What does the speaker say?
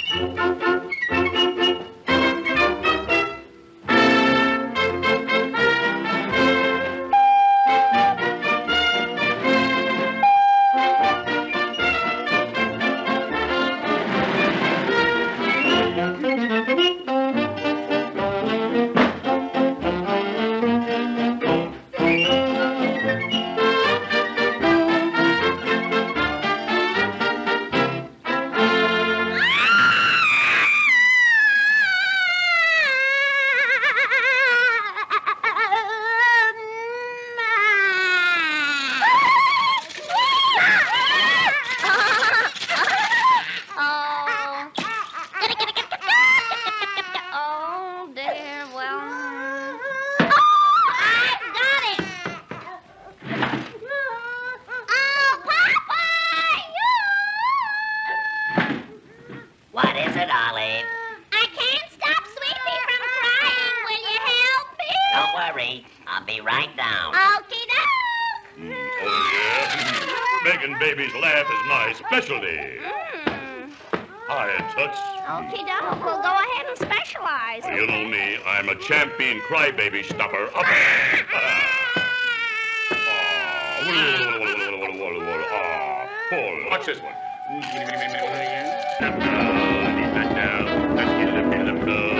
I'll be right down. Oh, yeah? Making babies laugh is my specialty. Hi, Toots. Okie-doke. Well, go ahead and specialize. You know me. I'm a champion crybaby stopper. Up. Watch this one. Let's get him.